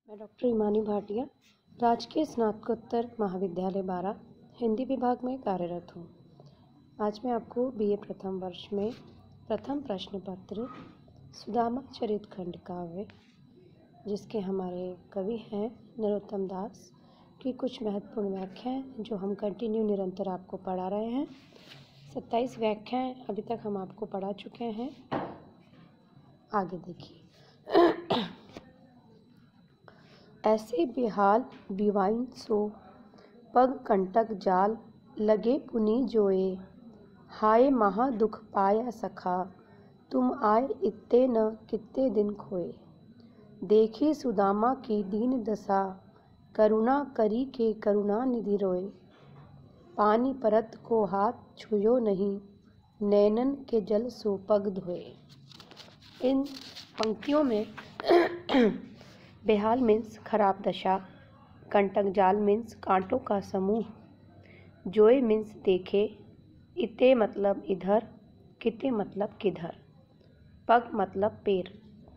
मैं डॉक्टर इमानी भाटिया राजकीय स्नातकोत्तर महाविद्यालय बारा हिंदी विभाग में कार्यरत हूँ। आज मैं आपको बीए प्रथम वर्ष में प्रथम प्रश्न पत्र सुदामा चरित खंड काव्य, जिसके हमारे कवि हैं नरोत्तम दास, की कुछ महत्वपूर्ण व्याख्याएं जो हम कंटिन्यू निरंतर आपको पढ़ा रहे हैं। 27 व्याख्याएं अभी तक हम आपको पढ़ा चुके हैं। आगे देखिए। ऐसे बेहाल बिवाइन सो पग कंटक जाल लगे पुनि जोए, हाय महा दुख पाया सखा तुम आए इत्ते न कित्ते दिन खोए। देखी सुदामा की दीन दशा करुणा करी के करुणा निधि रोए, पानी परत को हाथ छुयो नहीं नैनन के जल सो पग धोए। इन पंक्तियों में बेहाल मीन्स खराब दशा, कंटक जाल मीन्स कांटों का समूह, जोए मीन्स देखे, इते मतलब इधर, किते मतलब किधर, पग मतलब पैर।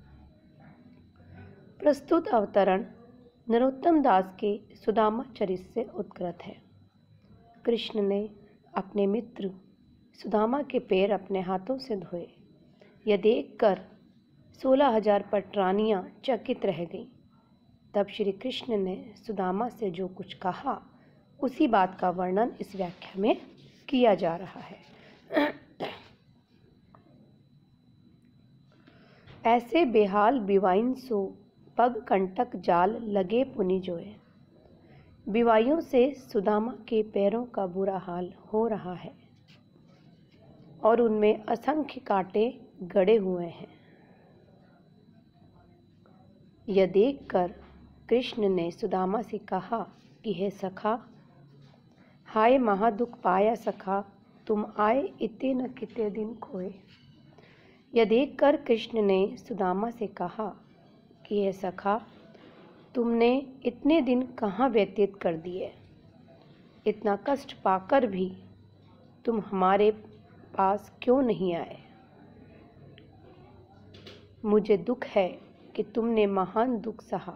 प्रस्तुत अवतरण नरोत्तम दास के सुदामा चरित से उद्गत है। कृष्ण ने अपने मित्र सुदामा के पैर अपने हाथों से धोए। यह देखकर 16,000 पटरानियां चकित रह गईं। तब श्री कृष्ण ने सुदामा से जो कुछ कहा उसी बात का वर्णन इस व्याख्या में किया जा रहा है। ऐसे बेहाल बिवाइन सो पग कंटक जाल लगे पुनि जोए। बिवाइयों से सुदामा के पैरों का बुरा हाल हो रहा है और उनमें असंख्य कांटे गड़े हुए हैं। यह देखकर कृष्ण ने सुदामा से कहा कि हे सखा, हाय महादुख पाया सखा तुम आए इतने न कितने दिन खोए। यह देखकर कृष्ण ने सुदामा से कहा कि हे सखा, तुमने इतने दिन कहाँ व्यतीत कर दिए। इतना कष्ट पाकर भी तुम हमारे पास क्यों नहीं आए। मुझे दुख है कि तुमने महान दुख सहा।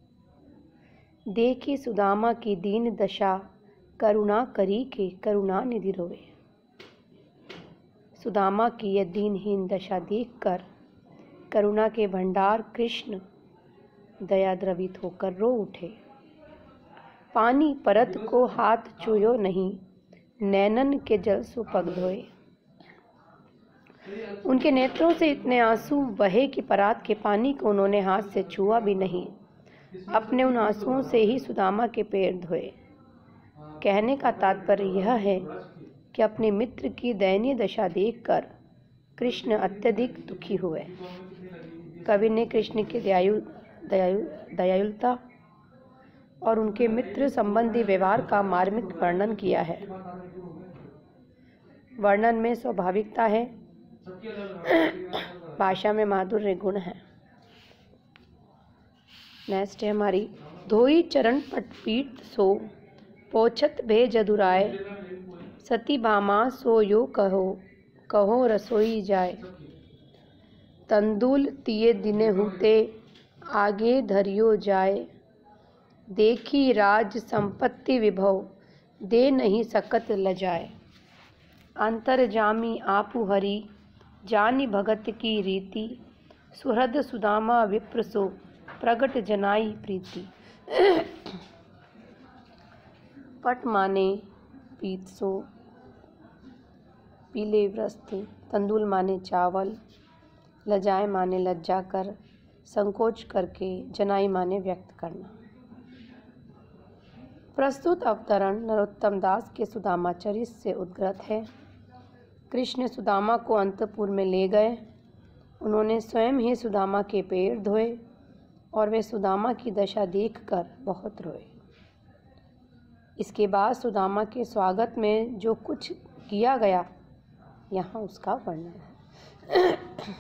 देखी सुदामा की दीन दशा करुणा करी के करुणा निधि रोए। सुदामा की यह दीनहीन दशा देखकर करुणा के भंडार कृष्ण दया द्रवित होकर रो उठे। पानी परत को हाथ छुयो नहीं नैनन के जल सो पग धोए। उनके नेत्रों से इतने आंसू बहे कि परात के पानी को उन्होंने हाथ से छुआ भी नहीं। अपने उन आंसुओं से ही सुदामा के पैर धोए। कहने का तात्पर्य यह है कि अपने मित्र की दयनीय दशा देखकर कृष्ण अत्यधिक दुखी हुए। कवि ने कृष्ण की दयालुता और उनके मित्र संबंधी व्यवहार का मार्मिक वर्णन किया है। वर्णन में स्वाभाविकता है, भाषा में माधुर्य गुण है। नेक्स्ट है हमारी धोई चरण पटपीठ सो पोछत भे जदुराय, सती भामा सो यो कहो कहो रसोई जाए। तंदुल तिये दिने हुते आगे धरियो जाए, देखी राज संपत्ति विभव दे नहीं सकत लजाए। अंतर्जामी आपु हरि जानी भगत की रीति, सुहृद सुदामा विप्र सो प्रगट जनाई प्रीति। पट माने पीत सो पीले वस्त्र, तंदुल माने चावल, लजाए माने लज्जा कर, संकोच करके, जनाई माने व्यक्त करना। प्रस्तुत अवतरण नरोत्तम दास के सुदामा चरित से उद्गत है। कृष्ण सुदामा को अंतपुर में ले गए। उन्होंने स्वयं ही सुदामा के पैर धोए और वे सुदामा की दशा देखकर बहुत रोए। इसके बाद सुदामा के स्वागत में जो कुछ किया गया, यहाँ उसका वर्णन है।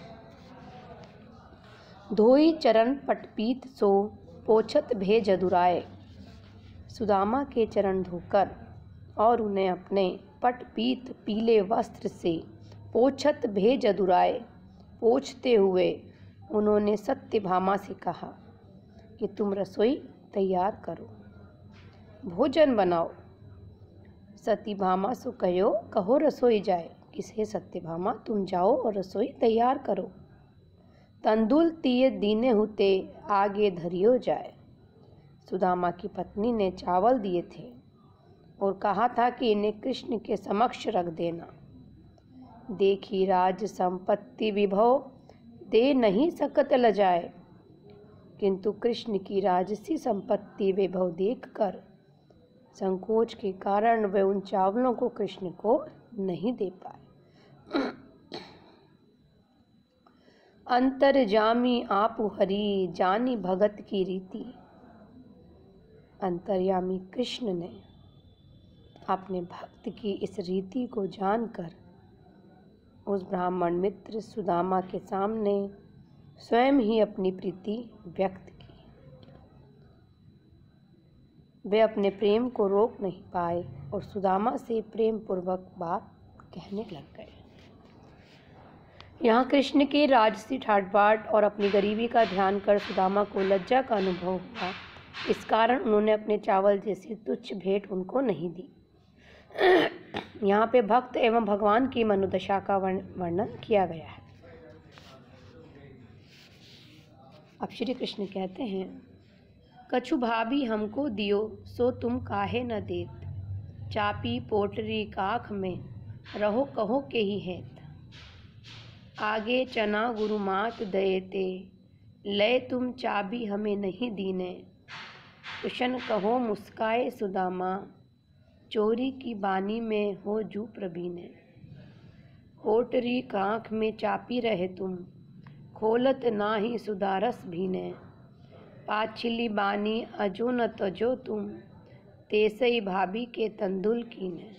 धोई चरण पटपीत सो पोछत भे जदुराए। सुदामा के चरण धोकर और उन्हें अपने पटपीत पीले वस्त्र से पोछत भे जदुराए पोछते हुए उन्होंने सत्यभामा से कहा कि तुम रसोई तैयार करो, भोजन बनाओ। सत्यभामा सो कहो कहो रसोई जाए, किसे सत्यभामा तुम जाओ और रसोई तैयार करो। तंदुल तिये दीने हुते आगे धरियो जाए। सुदामा की पत्नी ने चावल दिए थे और कहा था कि इन्हें कृष्ण के समक्ष रख देना। देखी राज संपत्ति विभव दे नहीं सकत लजाए, किंतु कृष्ण की राजसी संपत्ति वैभव देखकर संकोच के कारण वे उन चावलों को कृष्ण को नहीं दे पाए। अंतर्यामी आपु हरि जानी भगत की रीति। अंतर्यामी कृष्ण ने अपने भक्त की इस रीति को जानकर उस ब्राह्मण मित्र सुदामा के सामने स्वयं ही अपनी प्रीति व्यक्त की। वे अपने प्रेम को रोक नहीं पाए और सुदामा से प्रेम पूर्वक बात कहने लग गए। यहाँ कृष्ण के राजसी ठाट बाट और अपनी गरीबी का ध्यान कर सुदामा को लज्जा का अनुभव हुआ। इस कारण उन्होंने अपने चावल जैसी तुच्छ भेंट उनको नहीं दी। यहाँ पे भक्त एवं भगवान की मनोदशा का वर्णन किया गया है। अब श्री कृष्ण कहते हैं, कछु भाभी हमको दियो सो तुम काहे न देत, चापी पोटरी काख में रहो कहो के ही हेत। आगे चना गुरु मात दयेते, लय तुम चाबी हमें नहीं दीने। तुशन कहो मुस्काए सुदामा, चोरी की बानी में हो जू प्रवीणे। पोटरी काख में चापी रहे तुम, खोलत नाही सुदारस भीने। पाछिली बानी अजो न तजो तुम, तेसई भाभी के तंदुल कीने।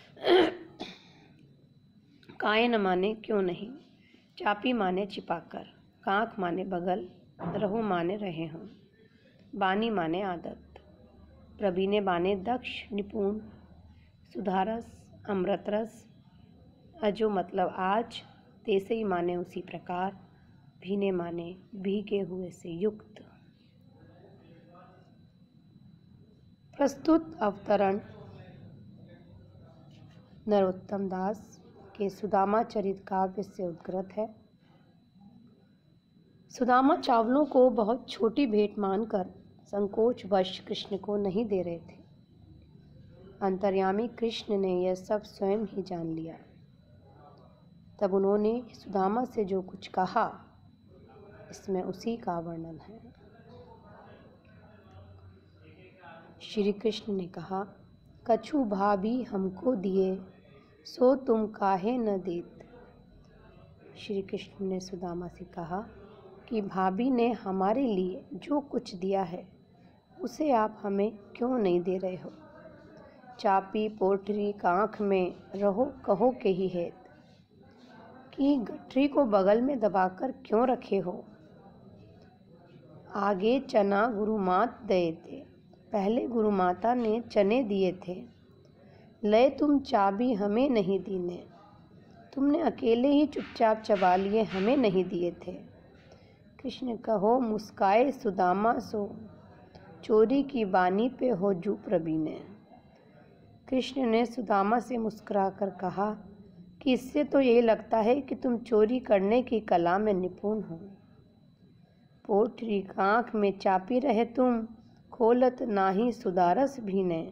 काहे न माने क्यों नहीं, चापी माने छिपाकर, कांख माने बगल, रहो माने रहे हों, बानी माने आदत, प्रवीणे माने दक्ष निपुण, सुधारस अमृतरस, अजो मतलब आज, तेसई माने उसी प्रकार, भीने माने भीगे हुए से युक्त। प्रस्तुत अवतरण नरोत्तम दास के सुदामा चरित काव्य से उद्गृत है। सुदामा चावलों को बहुत छोटी भेंट मानकर संकोचवश कृष्ण को नहीं दे रहे थे। अंतर्यामी कृष्ण ने यह सब स्वयं ही जान लिया। तब उन्होंने सुदामा से जो कुछ कहा, इसमें उसी का वर्णन है। श्री कृष्ण ने कहा, कछु भाभी हमको दिए सो तुम काहे न देत। श्री कृष्ण ने सुदामा से कहा कि भाभी ने हमारे लिए जो कुछ दिया है उसे आप हमें क्यों नहीं दे रहे हो। चापी पोटरी कांख में रहो कहो के ही हेत, कि गठरी को बगल में दबाकर क्यों रखे हो। आगे चना गुरु मात दए थे, पहले गुरु माता ने चने दिए थे। लय तुम चाबी हमें नहीं दीने, तुमने अकेले ही चुपचाप चबा लिए, हमें नहीं दिए थे। कृष्ण कहो मुस्काए सुदामा सो, चोरी की बानी पे हो जू प्रवीणे। कृष्ण ने सुदामा से मुस्कुराकर कहा कि इससे तो ये लगता है कि तुम चोरी करने की कला में निपुण हो। पोटरी कांख में चापी रहे तुम, खोलत नाही सुदारस भीने।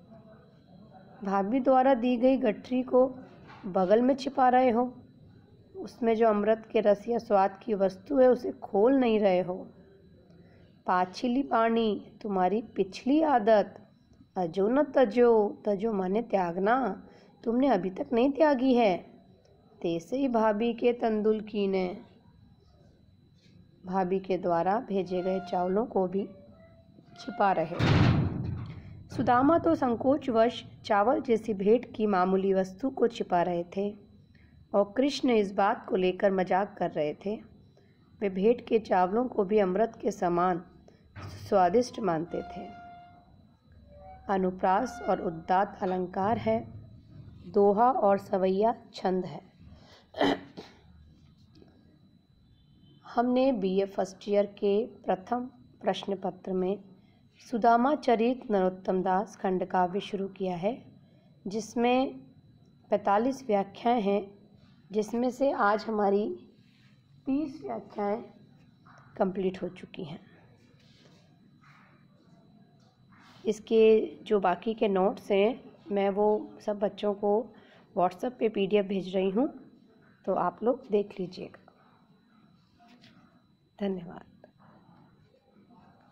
भाभी द्वारा दी गई गठरी को बगल में छिपा रहे हो, उसमें जो अमृत के रस या स्वाद की वस्तु है उसे खोल नहीं रहे हो। पाछिली पानी तुम्हारी पिछली आदत, अजो न तजो, तजो माने त्यागना, तुमने अभी तक नहीं त्यागी है। तैसे ही भाभी के तंदुल कीने, भाभी के द्वारा भेजे गए चावलों को भी छिपा रहे। सुदामा तो संकोचवश चावल जैसी भेंट की मामूली वस्तु को छिपा रहे थे और कृष्ण इस बात को लेकर मजाक कर रहे थे। वे भेंट के चावलों को भी अमृत के समान स्वादिष्ट मानते थे। अनुप्रास और उद्दात अलंकार है, दोहा और सवैया छंद है। हमने बीए फर्स्ट ईयर के प्रथम प्रश्न पत्र में सुदामा चरित नरोत्तम दास खंडकाव्य शुरू किया है, जिसमें 45 व्याख्याएं हैं, जिसमें से आज हमारी 30 व्याख्याएं कंप्लीट हो चुकी हैं। इसके जो बाकी के नोट्स हैं मैं वो सब बच्चों को व्हाट्सएप पे PDF भेज रही हूँ, तो आप लोग देख लीजिएगा। धन्यवाद।